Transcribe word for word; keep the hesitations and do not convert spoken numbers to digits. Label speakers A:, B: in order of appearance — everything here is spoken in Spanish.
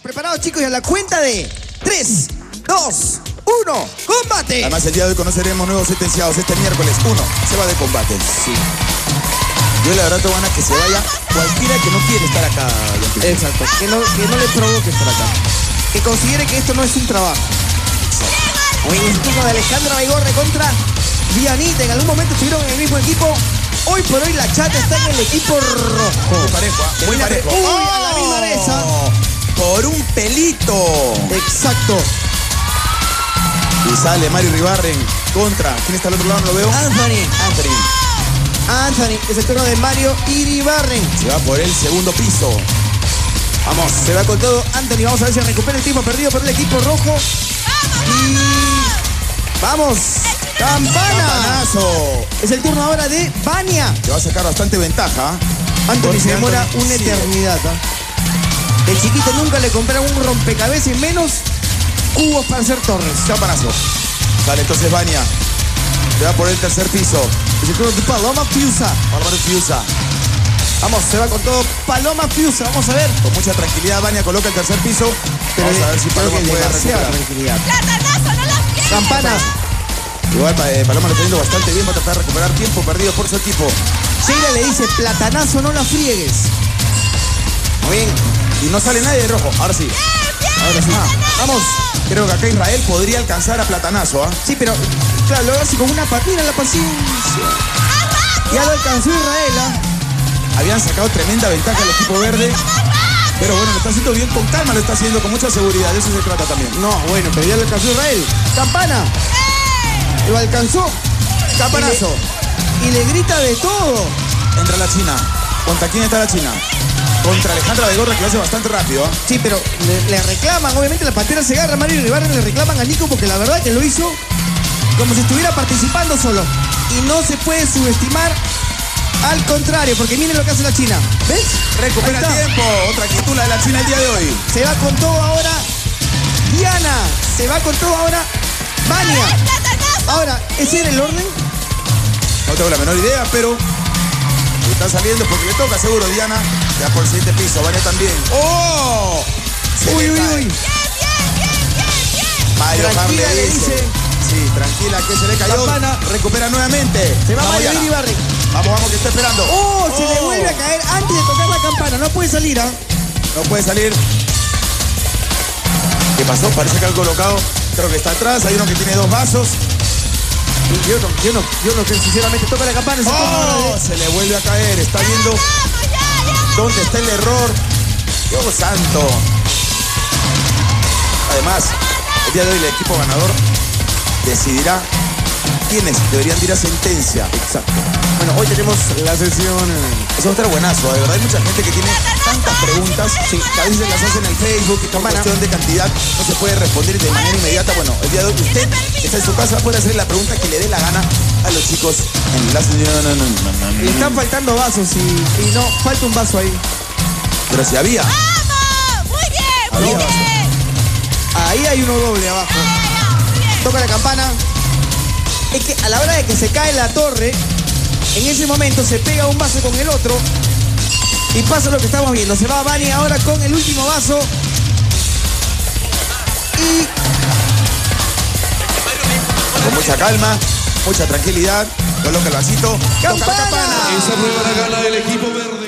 A: Preparados, chicos, y a la cuenta de tres, dos, uno, ¡combate!
B: Además, el día de hoy conoceremos nuevos sentenciados. Este miércoles, uno se va de combate. Sí. Yo la verdad tengo ganas que se vaya cualquiera que no quiere estar acá.
A: Exacto, que no, que no le provoque estar acá. Que considere que esto no es un trabajo. Hoy es el turno de Alejandra Baigorre contra Dianita. En algún momento estuvieron en el mismo equipo. Hoy por hoy la chata está en el equipo rojo.
B: Muy parejo, ¿eh? Muy parejo.
A: Uy,
B: ¡Oh!
A: a la misma mesa.
B: Por un pelito.
A: Exacto.
B: Y sale Mario Ribarren contra... ¿Quién está al otro lado? No lo veo.
A: Anthony.
B: Anthony.
A: Anthony, es el turno de Mario Iribarren.
B: Se va por el segundo piso.
A: Vamos, se va con todo Anthony. Vamos a ver si recupera el tiempo perdido por el equipo rojo. Y... ¡vamos! ¡Campana!
B: ¡Campanazo!
A: Es el turno ahora de Vania.
B: Le va a sacar bastante ventaja.
A: Anthony se demora
B: Anthony
A: una
B: sigue.
A: eternidad. ¿eh? De chiquito nunca le compraron un rompecabezas y menos cubos para hacer torres.
B: Campanazo. Sale entonces Vania. Se va por el tercer piso.
A: Es el turno de Paloma Fiusa.
B: Paloma Fiusa.
A: Vamos, se va con todo Paloma Fiusa. Vamos a ver.
B: Con mucha tranquilidad Vania coloca el tercer piso.
A: Pero
B: Vamos a ver si
A: creo
B: Paloma
A: que
B: puede
A: demasiada
B: recuperar.
A: tranquilidad.
C: ¡Platanazo, no la pierdas!
A: Campana.
B: Igual eh, Paloma lo está yendo bastante bien. Va a tratar de recuperar tiempo perdido por su equipo.
A: Sheila le dice, platanazo, no la friegues.
B: Muy bien. Y no sale nadie de rojo. Ahora sí. Ahora sí. Ah,
A: Vamos.
B: creo que acá Israel podría alcanzar a Platanazo. ¿ah?
A: Sí, pero claro, lo hace con una patina la paciencia. Ya lo alcanzó Israel, ¿ah?
B: Habían sacado tremenda ventaja al equipo verde. Pero bueno, lo está haciendo bien con calma, lo está haciendo con mucha seguridad. De eso se trata también.
A: No, bueno, pero ya lo alcanzó Israel. Campana. Lo alcanzó.
B: Campanazo.
A: Y le, y le grita de todo.
B: Entra la China. ¿Contra quién está la China? Contra Alejandra Baigorre, que lo hace bastante rápido. ¿eh?
A: Sí, pero le, le reclaman, obviamente la pantera se agarra, Mario Ribarren le reclaman a Nico porque la verdad que lo hizo como si estuviera participando solo. Y no se puede subestimar, al contrario, porque miren lo que hace la China. ¿Ves?
B: Recupera
A: Ahí está.
B: tiempo. Otra quitula de la China el día de hoy.
A: Se va con todo ahora Diana. Se va con todo ahora Vania. Ahora, ¿ese era el orden?
B: No tengo la menor idea, pero está saliendo porque le toca seguro Diana. Ya por el siguiente piso. Vania también. ¡Oh! Se
A: Uy,
B: le
A: uy,
B: cae.
A: uy.
B: Mario
A: Tranquila,
B: Ham
A: le
B: dice.
A: dice.
B: Sí, tranquila, que se le cayó.
A: Campana.
B: Recupera nuevamente.
A: Se va
B: Vamos,
A: Mario
B: Diana.
A: Iribarren.
B: Vamos, vamos, que está esperando.
A: ¡Oh! Se le
B: Oh.
A: vuelve a caer antes de tocar la campana. No puede salir, ¿ah?
B: No puede salir. ¿Qué pasó? Parece que algo colocado. Creo que está atrás. Hay uno que tiene dos vasos.
A: Yo no, yo no, yo no creo, sinceramente, toca la campana. Se
B: ¡Oh!
A: toma-
B: Se le vuelve a caer. Está viendo dónde está el error. Dios santo. Además, el día de hoy el equipo ganador decidirá quiénes deberían ir a sentencia.
A: Exacto. Bueno, hoy tenemos la sesión.
B: Eso va a estar buenazo, de verdad. Hay mucha gente que tiene tantas preguntas sí, que a veces las hacen en el Facebook y por cuestión de cantidad no se puede responder de manera inmediata. Bueno, el día de hoy usted que está en su casa puede hacer la pregunta que le dé la gana a los chicos en la sesión.
A: Le están faltando vasos y, y no, falta un vaso ahí.
B: Pero si había.
C: ¡Vamos! ¡Muy bien! ¡Muy
B: Había
C: bien!
A: Ahí hay uno doble abajo.
C: Ya, ya, ya, muy bien.
A: Toca la campana. Es que a la hora de que se cae la torre, en ese momento se pega un vaso con el otro y pasa lo que estamos viendo. Se va Vani ahora con el último vaso y
B: Con mucha calma, mucha tranquilidad. Coloca el vasito. Toca la
A: ¡campana!
B: campana.
D: Esa fue la gana del equipo verde.